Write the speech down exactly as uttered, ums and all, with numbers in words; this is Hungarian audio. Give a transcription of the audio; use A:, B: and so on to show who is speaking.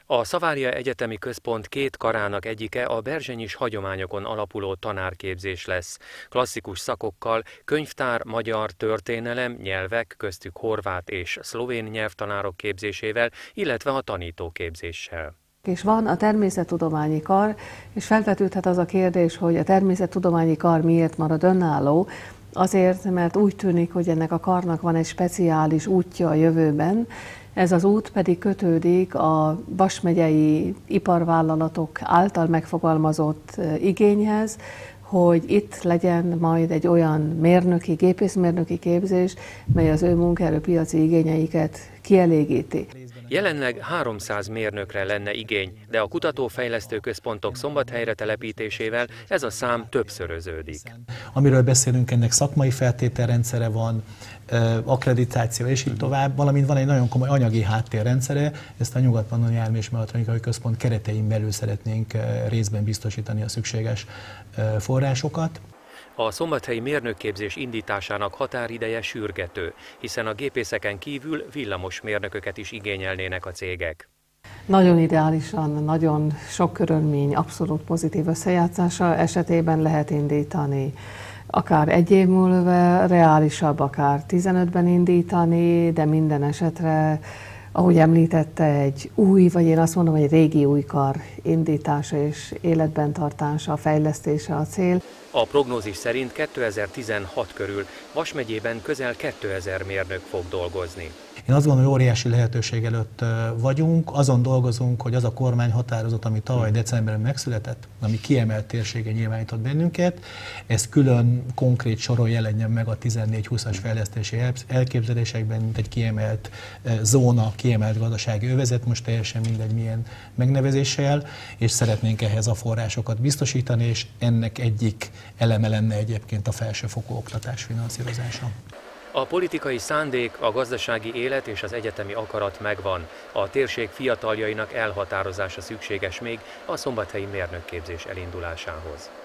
A: A Szavária Egyetemi Központ két karának egyike a berzsenyis hagyományokon alapuló tanárképzés lesz. Klasszikus szakokkal, könyvtár, magyar, történelem, nyelvek, köztük horvát és szlovén nyelvtanárok képzésével, illetve a tanítóképzéssel.
B: És van a természettudományi kar, és felvetődhet az a kérdés, hogy a természettudományi kar miért marad önálló. Azért, mert úgy tűnik, hogy ennek a karnak van egy speciális útja a jövőben, ez az út pedig kötődik a Vas megyei iparvállalatok által megfogalmazott igényhez, hogy itt legyen majd egy olyan mérnöki, gépészmérnöki képzés, mely az ő munkaerőpiaci igényeiket kielégíti.
A: Jelenleg háromszáz mérnökre lenne igény, de a kutatófejlesztő központok Szombathelyre telepítésével ez a szám többszöröződik.
C: Amiről beszélünk, ennek szakmai feltételrendszere van, akkreditáció és így tovább, valamint van egy nagyon komoly anyagi háttérrendszere, ezt a Nyugat-Pannoni Elmé- és Melatronikai Központ keretein belül szeretnénk részben biztosítani a szükséges forrásokat.
A: A szombathelyi mérnökképzés indításának határideje sürgető, hiszen a gépészeken kívül villamos mérnököket is igényelnének a cégek.
B: Nagyon ideálisan, nagyon sok körülmény, abszolút pozitív összejátszása esetében lehet indítani. Akár egy év múlva, reálisabb, akár tizenötben indítani, de minden esetre, ahogy említette, egy új, vagy én azt mondom, egy régi új kar indítása és életben tartása, fejlesztése a cél.
A: A prognózis szerint kétezer-tizenhat körül Vas megyében közel kétezer mérnök fog dolgozni.
C: Én azt gondolom, hogy óriási lehetőség előtt vagyunk, azon dolgozunk, hogy az a kormányhatározat, ami tavaly decemberben megszületett, ami kiemelt térsége nyilvánított bennünket, ez külön konkrét soron jelenjen meg a tizennégy húszas fejlesztési elképzelésekben, mint egy kiemelt zóna, kiemelt gazdasági övezet, most teljesen mindegy milyen megnevezéssel, és szeretnénk ehhez a forrásokat biztosítani, és ennek egyik eleme lenne egyébként a felsőfokú oktatás finanszírozása.
A: A politikai szándék, a gazdasági élet és az egyetemi akarat megvan. A térség fiataljainak elhatározása szükséges még a szombathelyi mérnökképzés elindulásához.